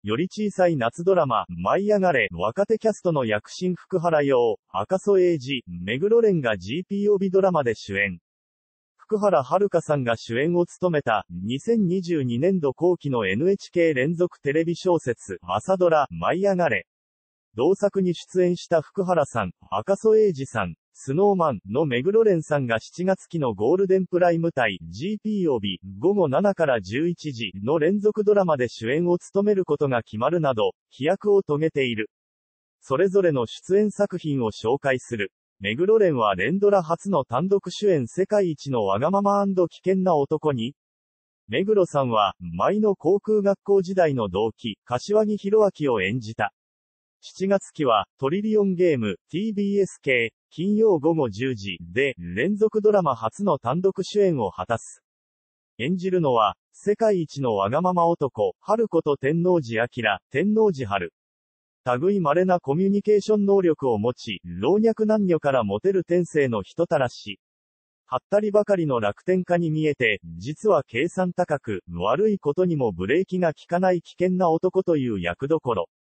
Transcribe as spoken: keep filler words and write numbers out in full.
より小さい夏ドラマ、舞い上がれ、若手キャストの躍進福原陽、赤楚衛二、目黒蓮が ジーピー 帯ドラマで主演。福原遥さんが主演を務めた、にせんにじゅうにねんど後期の エヌエイチケー 連続テレビ小説、朝ドラ、舞い上がれ。同作に出演した福原さん、赤楚衛二さん、スノーマンの目黒蓮さんがしちがつ期のゴールデンプライム帯 ジーピー 帯ごごしちからじゅういちじの連続ドラマで主演を務めることが決まるなど、飛躍を遂げている。それぞれの出演作品を紹介する。目黒蓮は連ドラ初の単独主演世界一のわがまま&危険な男に。目黒さんは、舞の航空学校時代の同期、柏木弘明を演じた。しちがつ期は、トリリオンゲーム、ティービーエス 系、金曜午後じゅうじで、連続ドラマ初の単独主演を果たす。演じるのは、世界一のわがまま男、春こと天王寺明、天王寺春。類稀なコミュニケーション能力を持ち、老若男女からモテる天性の人たらし。はったりばかりの楽天家に見えて、実は計算高く、悪いことにもブレーキが効かない危険な男という役どころ。